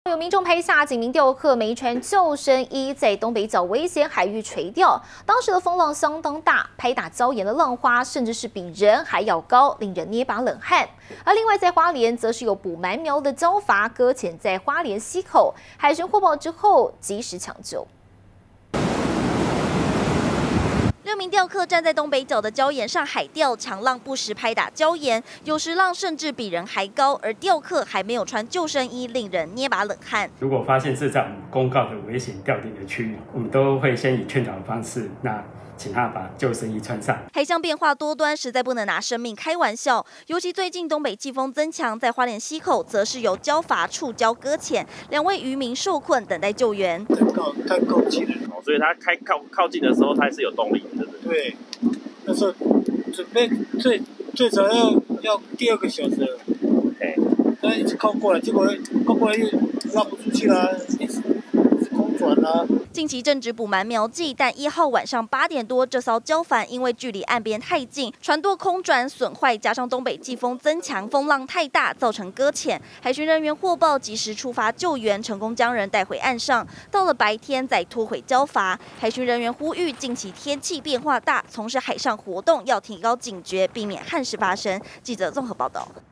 有民众拍下警民吊客没穿救生衣在东北角危险海域垂钓，当时的风浪相当大，拍打礁岩的浪花甚至是比人还要高，令人捏把冷汗。而另外在花莲，则是有捕蛮苗的礁筏搁浅在花莲溪口，海巡获报之后及时抢救。 6名钓客站在东北角的礁岩上海钓，强浪不时拍打礁岩，有时浪甚至比人还高，而钓客还没有穿救生衣，令人捏把冷汗。 如果发现是在我们公告的危险钓点的区域，我们都会先以劝导的方式，请他把救生衣穿上。 海象变化多端，实在不能拿生命开玩笑。尤其最近东北季风增强，在花莲溪口，则是由礁筏触礁搁浅，2位渔民受困，等待救援。 太靠近了， 所以他靠近的时候，他还是有动力的。 对，那时候准备最少要第2个小时了。哎，那一直靠过来，结果靠过来又拉不出去了，一直空转啦。 近期正值捕蛮苗季，但1号晚上8点多，这艘礁筏因为距离岸边太近，船舵空转损坏，加上东北季风增强，风浪太大，造成搁浅。海巡人员获报，及时出发救援，成功将人带回岸上。到了白天再拖回礁筏。海巡人员呼吁，近期天气变化大，从事海上活动要提高警觉，避免憾事发生。记者综合报道。